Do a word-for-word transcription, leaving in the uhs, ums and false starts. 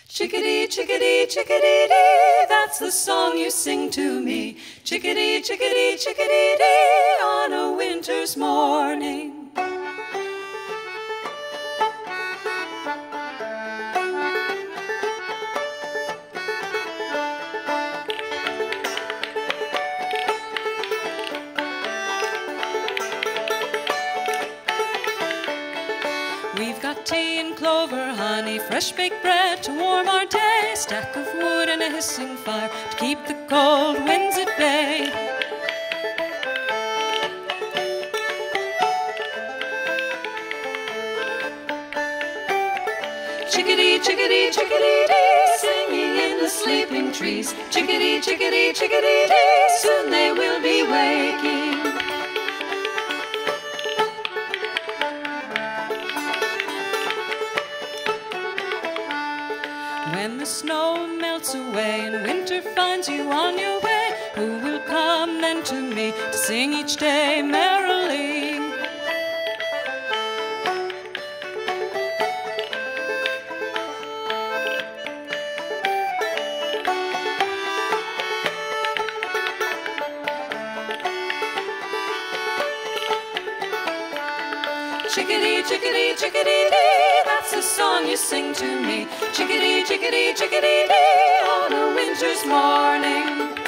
Chickadee, chickadee, chickadee-dee, that's the song you sing to me. Chickadee, chickadee, chickadee-dee, on a winter's morning. We've got tea and clover, honey, fresh baked bread to warm our day, stack of wood and a hissing fire to keep the cold winds at bay. Chickadee, chickadee, chickadee-dee, singing in the sleeping trees. Chickadee, chickadee, chickadee-dee, soon they will be waking. When the snow melts away and winter finds you on your way, who will come then to me to sing each day merrily? Chickadee, chickadee, chickadee-dee, that's the song you sing to me. Chickadee, chickadee, chickadee-dee, on a winter's morning.